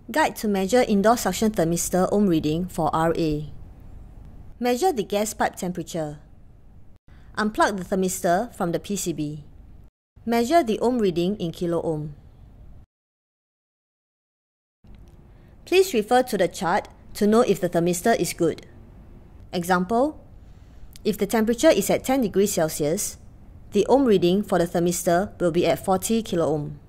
Guide to measure indoor suction thermistor ohm reading for RA. Measure the gas pipe temperature. Unplug the thermistor from the PCB. Measure the ohm reading in kilo ohm. Please refer to the chart to know if the thermistor is good. Example, if the temperature is at 10 degrees Celsius, the ohm reading for the thermistor will be at 40 kilo ohm.